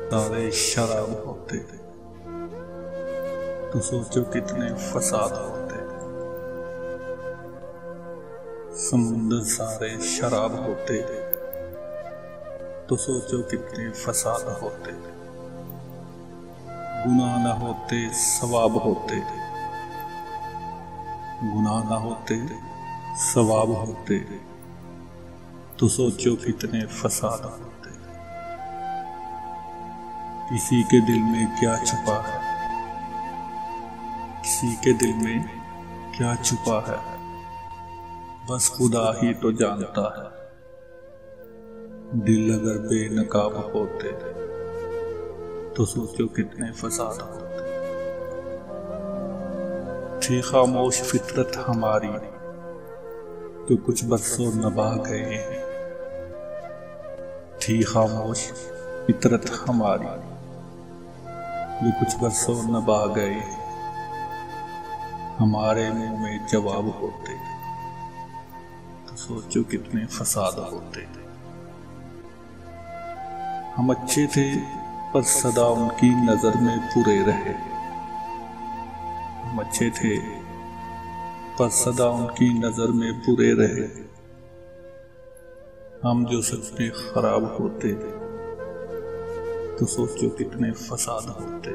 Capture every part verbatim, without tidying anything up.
सारे शराब होते तो सोचो कितने फसाद होते। समुंदर सारे शराब होते तो सोचो कितने फसाद होते। गुनाह न होते सवाब होते, गुनाह न होते सवाब होते तो सोचो कितने फसाद होते। किसी के दिल में क्या छुपा है, किसी के दिल में क्या छुपा है, बस खुदा ही तो जानता है। दिल अगर बेनकाब होते तो सोचो कितने फसाद होते। थी खामोश फितरत हमारी तो कुछ बरसों नभा गए हैं। थी खामोश फितरत हमारी जो कुछ बरसों नभा गए हैं। हमारे मुंह में जवाब होते तो सोचो कितने फसाद होते। हम अच्छे थे पर सदा उनकी नजर में बुरे रहे। हम अच्छे थे पर सदा उनकी नजर में बुरे रहे। हम जो सच में खराब होते तो सोचो कितने फसाद होते।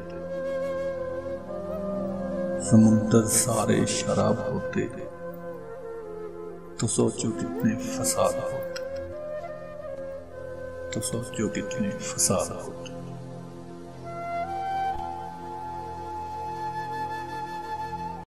समुंदर सारे शराब होते तो सोचो कितने फसाद होते। तो सोचो कितने फसाद होते।